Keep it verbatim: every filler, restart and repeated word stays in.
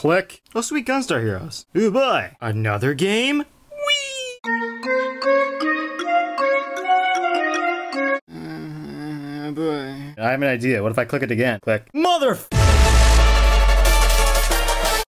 Click. Oh, sweet Gunstar Heroes. Ooh, boy. Another game? Whee! Uh, boy. I have an idea. What if I click it again? Click. Mother...